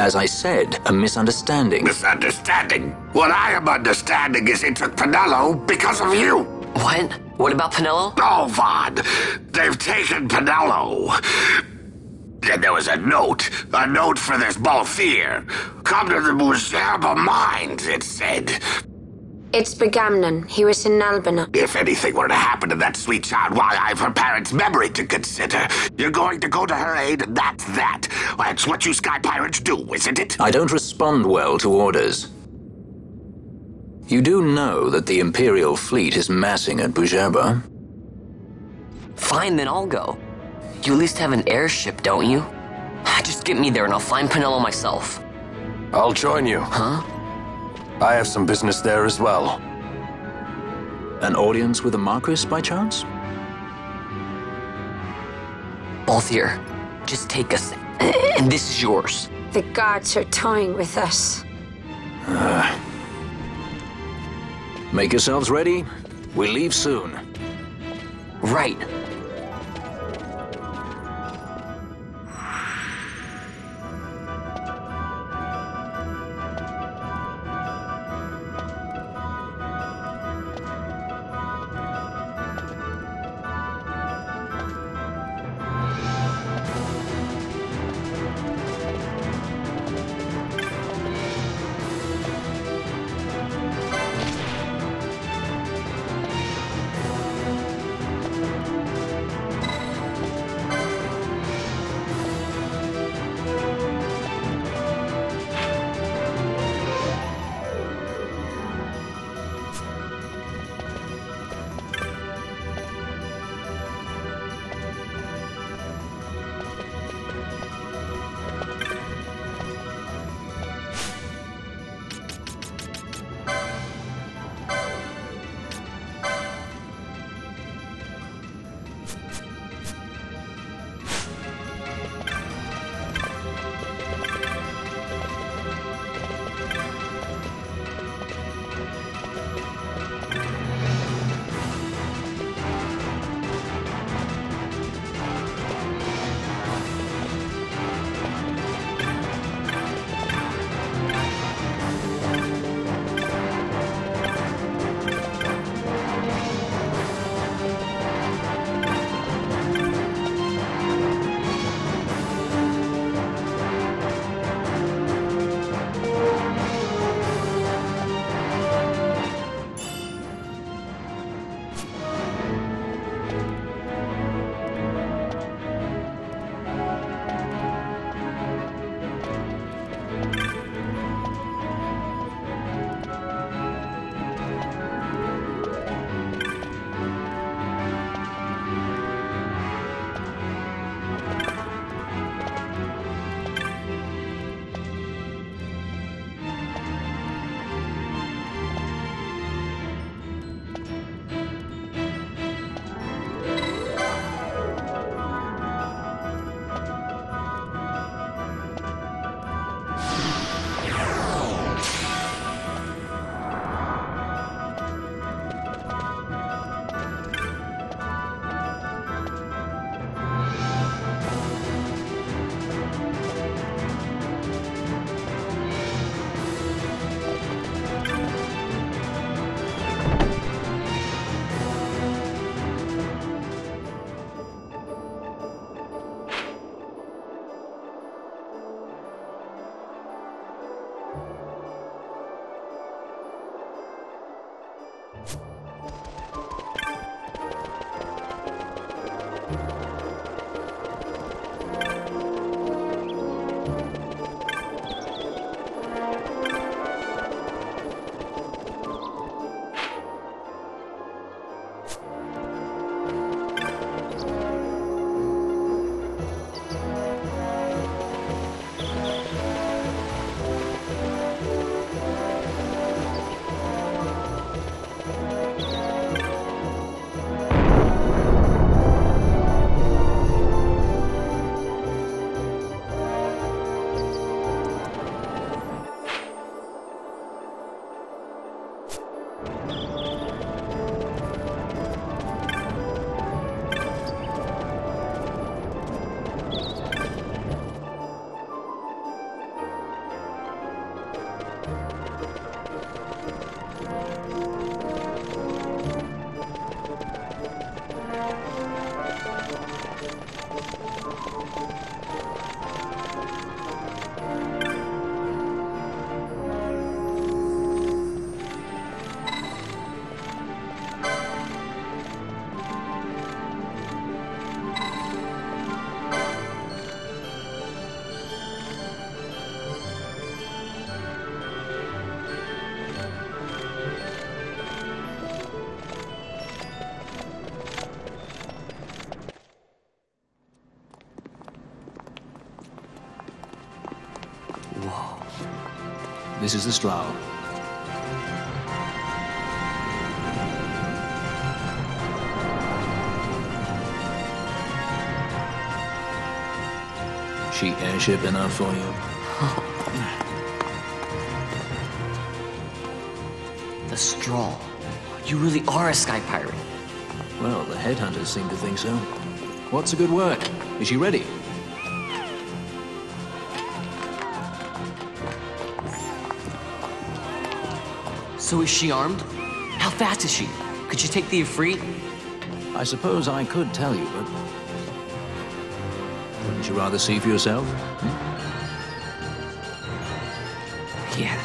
as I said, a misunderstanding. Misunderstanding? What I am understanding is he took Pinello because of you. What? What about Pinello? Oh, Vaughn, they've taken Pinello. And there was a note for this Balthier. Come to the Museum of Minds, it said. It's Begamnon. He was in Albina. If anything were to happen to that sweet child, why, I've her parents' memory to consider. You're going to go to her aid, and that's that. That's what you sky pirates do, isn't it? I don't respond well to orders. You do know that the Imperial fleet is massing at Bujaba? Fine, then I'll go. You at least have an airship, don't you? Just get me there and I'll find Pinello myself. I'll join you. Huh? I have some business there as well. An audience with the Marquis, by chance? Balthier, just take us, and this is yours. The guards are toying with us. Make yourselves ready. We leave soon. Right. This is the Strau. She airship enough for you? The Straw. You really are a sky pirate. Well, the headhunters seem to think so. What's a good word? Is she ready? So is she armed? How fast is she? Could you take the Ifrit? I suppose I could tell you, but... wouldn't you rather see for yourself? Yeah.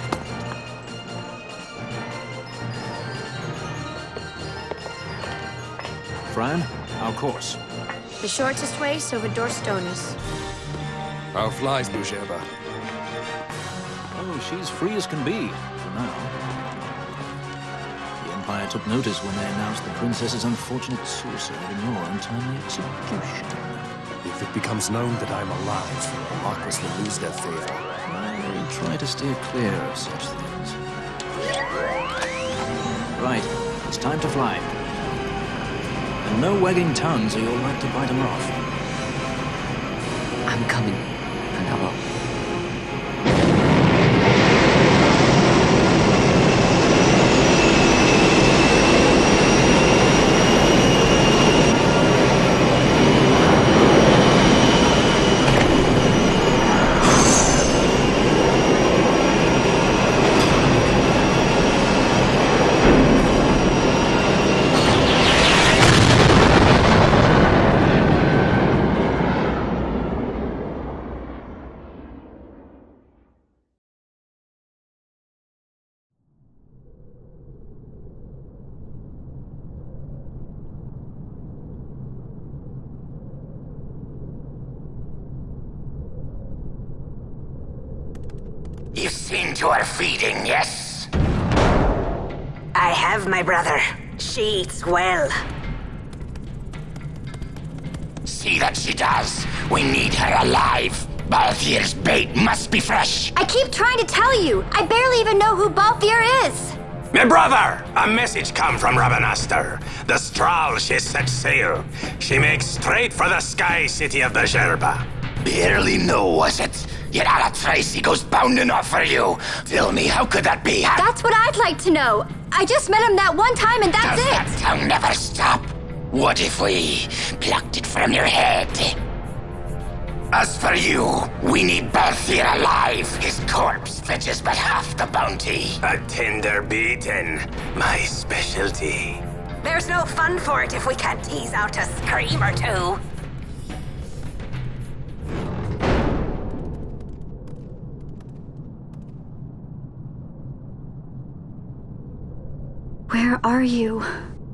Fran, our course. The shortest way, so Vidor Stonus. How flies Bujeba? Oh, she's free as can be, for now. The Empire took notice when they announced the princess's unfortunate suicide and your untimely execution. If it becomes known that I'm alive, the Marquis will lose their favor. I try to steer clear of such things. Right, it's time to fly. And no wagging tongues or you'll like to bite them off. I'm coming, Penello. You've seen to her feeding, yes? I have, my brother. She eats well. See that she does. We need her alive. Balthier's bait must be fresh. I keep trying to tell you. I barely even know who Balthier is. My brother, a message come from Rabanastre. The Strahl, she set sail. She makes straight for the sky city of Bujeba. Barely know, was it? Yet Alatracy goes bounding off for you. Tell me, how could that be? That's what I'd like to know. I just met him that one time and that's Does it. that tongue never stop? What if we plucked it from your head? As for you, we need Balthier alive. His corpse fetches but half the bounty. A tender beaten, my specialty. There's no fun for it if we can't tease out a scream or two. Where are you?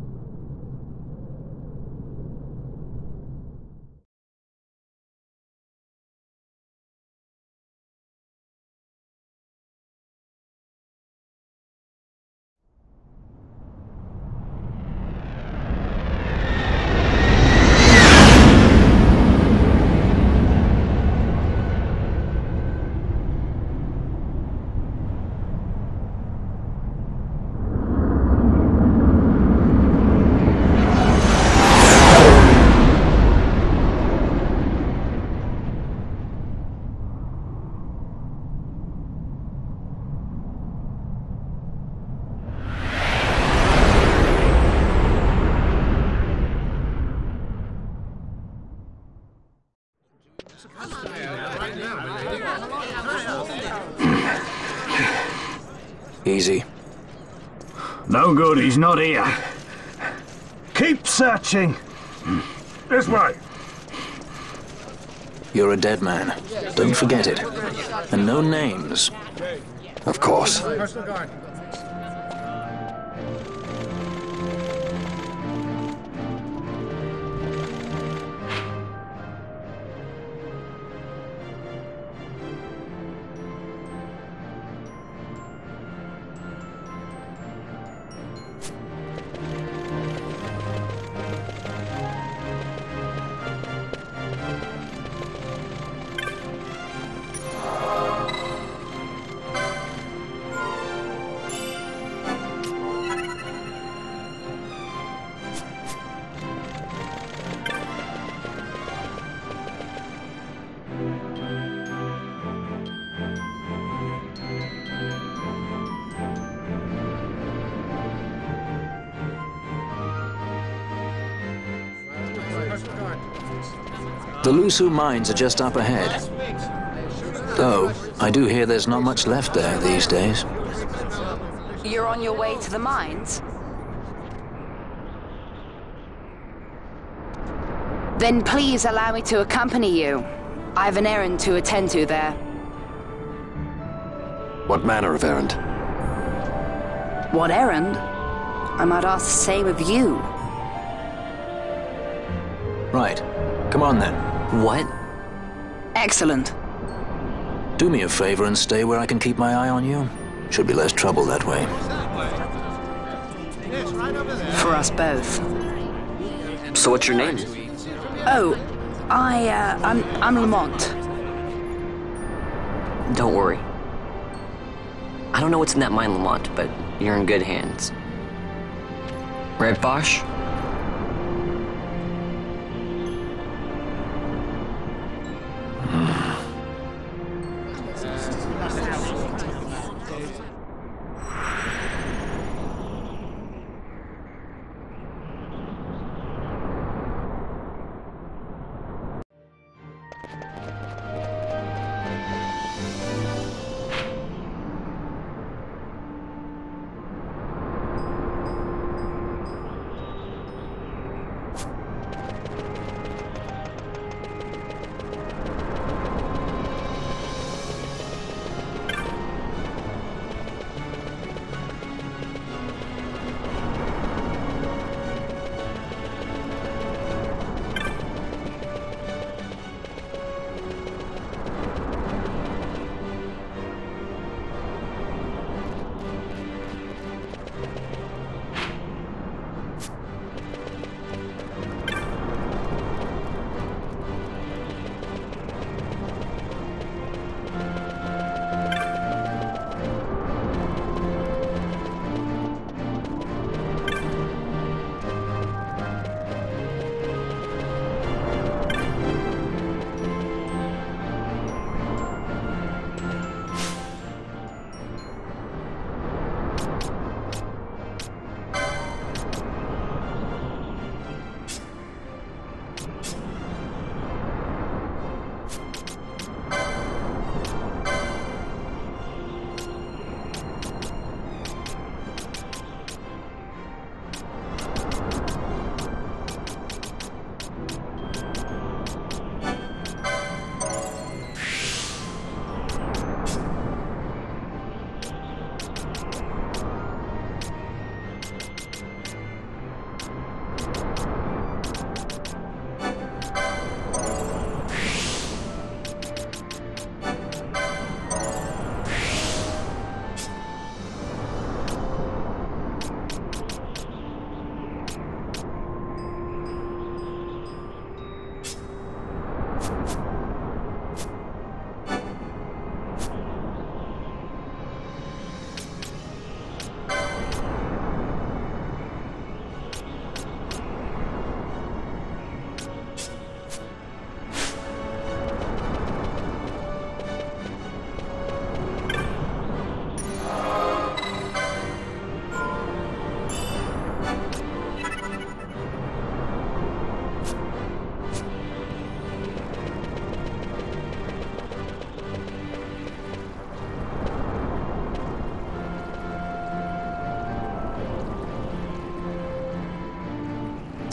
Easy. No good, he's not here. Keep searching. This way. You're a dead man. Don't forget it. And no names. Of course. The Lusu mines are just up ahead. Though, I do hear there's not much left there these days. You're on your way to the mines? Then please allow me to accompany you. I have an errand to attend to there. What manner of errand? What errand? I might ask the same of you. Right. Come on then. What? Excellent. Do me a favor and stay where I can keep my eye on you. Should be less trouble that way. For us both. So what's your name? Oh, I'm Lamont. Don't worry. I don't know what's in that mine, Lamont, but you're in good hands. Right, Bosch?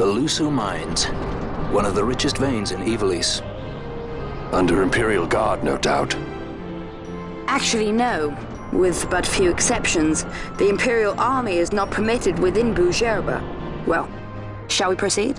The Lusu Mines, one of the richest veins in Ivalice. Under Imperial Guard, no doubt. Actually, no. With but few exceptions, the Imperial Army is not permitted within Bujerba. Well, shall we proceed?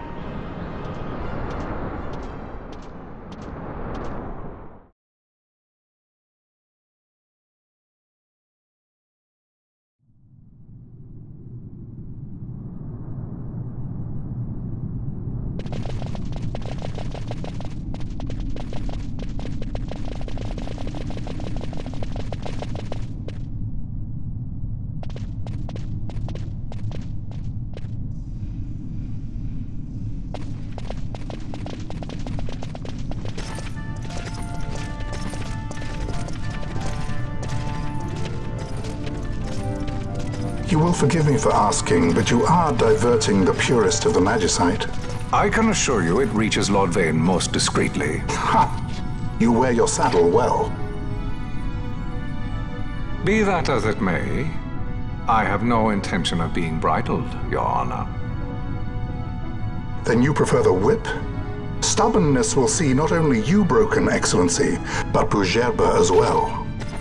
You will forgive me for asking, but you are diverting the purest of the magicite. I can assure you it reaches Lord Vane most discreetly. Ha! You wear your saddle well. Be that as it may, I have no intention of being bridled, Your Honor. Then you prefer the whip? Stubbornness will see not only you broken, Excellency, but Bujerba as well.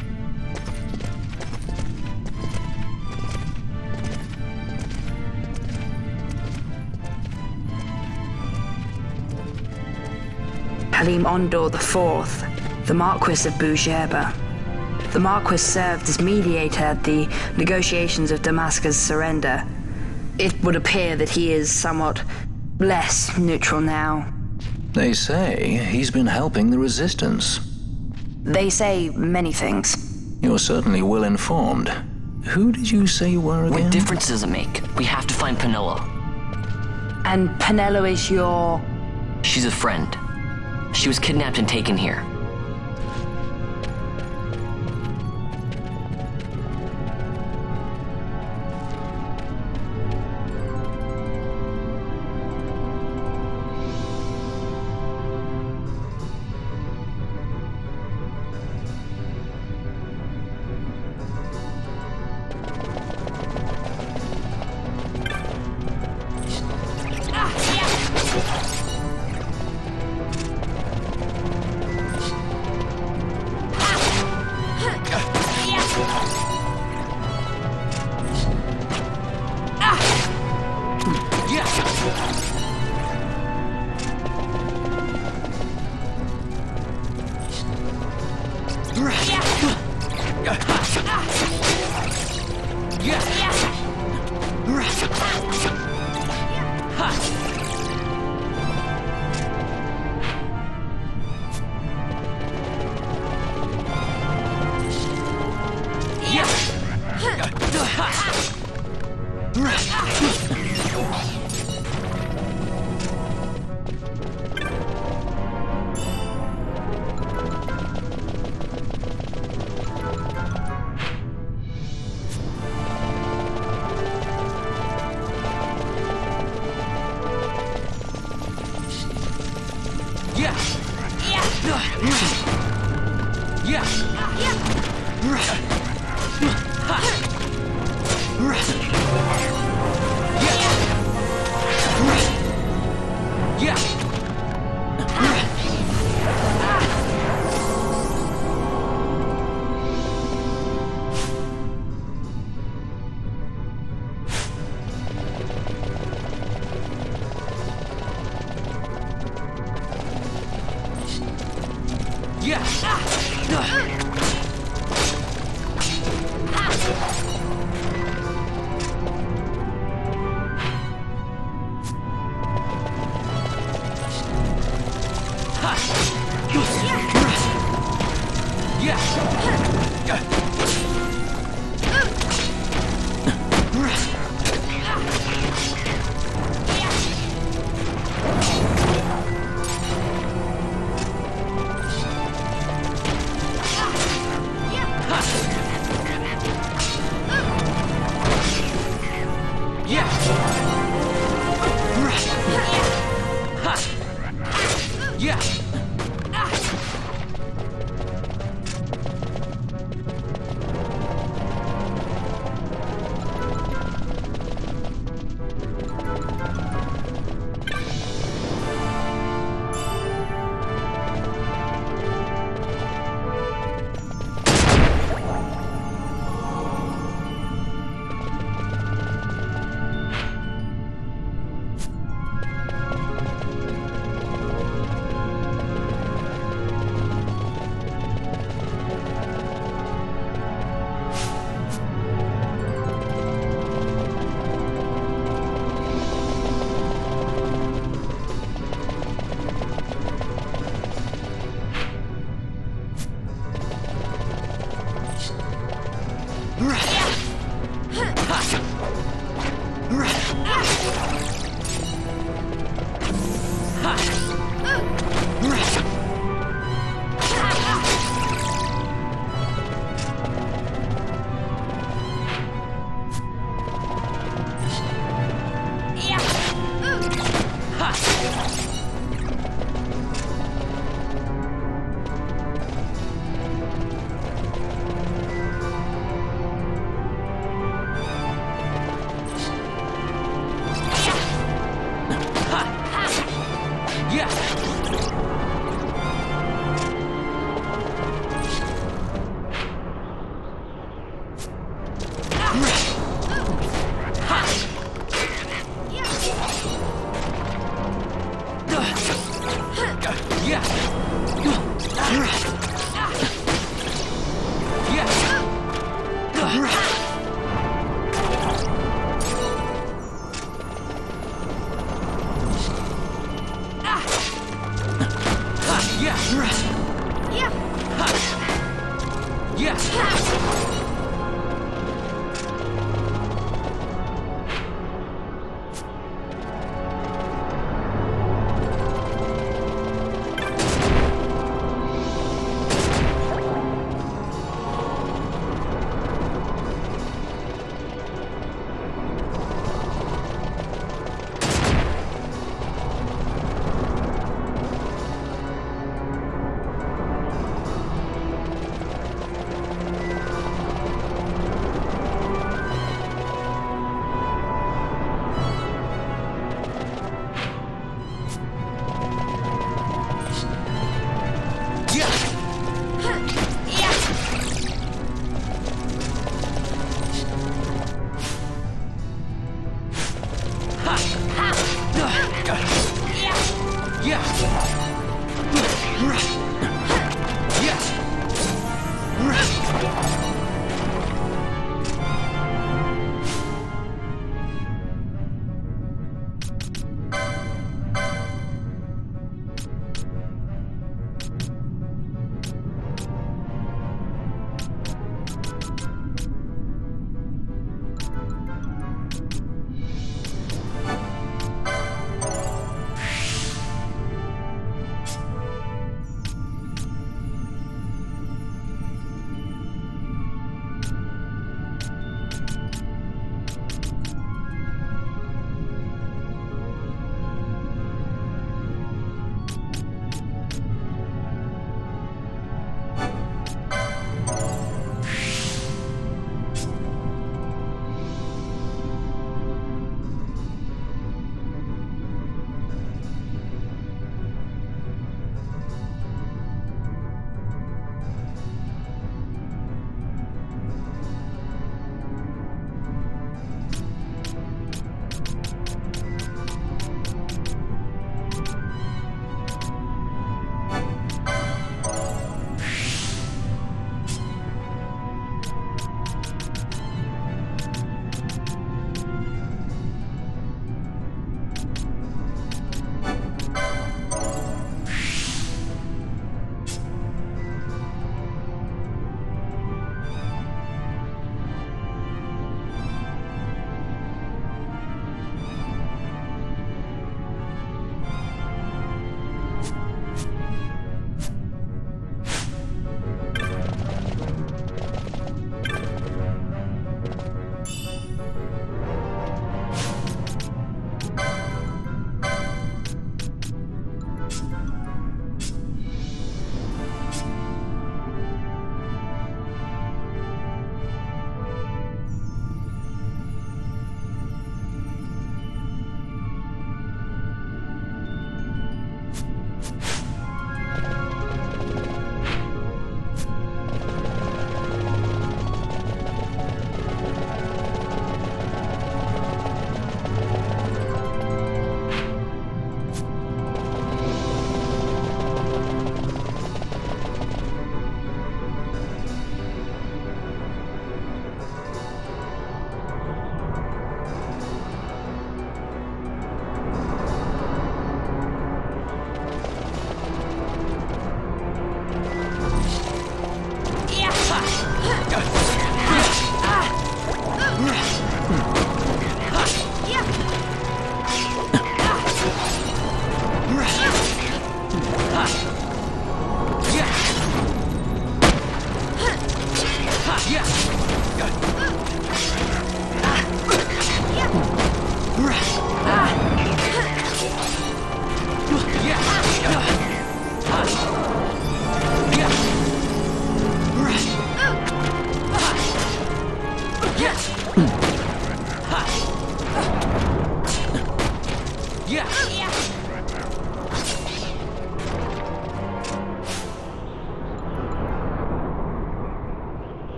Halim Ondor IV, the Marquis of Bujerba. The Marquis served as mediator at the negotiations of Damascus' surrender. It would appear that he is somewhat less neutral now. They say he's been helping the Resistance. They say many things. You're certainly well informed. Who did you say you were again? What difference does it make? We have to find Penelo. And Penelo is your... She's a friend. She was kidnapped and taken here.